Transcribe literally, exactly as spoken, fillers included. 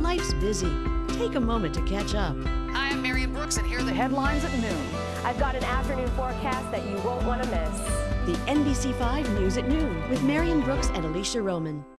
Life's busy. Take a moment to catch up. Hi, I'm Marion Brooks, and here are the headlines at noon. I've got an afternoon forecast that you won't want to miss. The N B C five News at Noon with Marion Brooks and Alicia Roman.